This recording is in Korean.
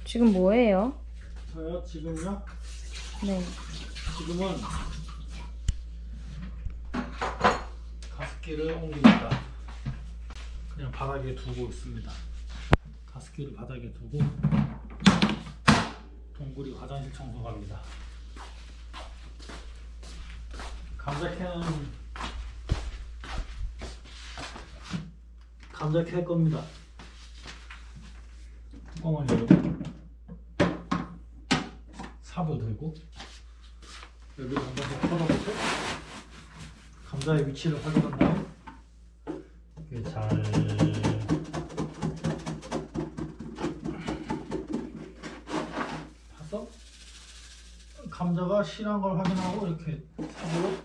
지금 뭐예요? 저요? 지금요? 네. 지금은 가습기를 옮깁니다. 그냥 바닥에 두고 있습니다. 가습기를 바닥에 두고 동굴이 화장실 청소갑니다. 감자 캘 겁니다. 뚜껑을 열고 삽을 들고 여기를 한 번씩 털어보고 감자의 위치를 확인한 다음 이렇게 잘 파서 감자가 실한 걸 확인하고 이렇게 삽으로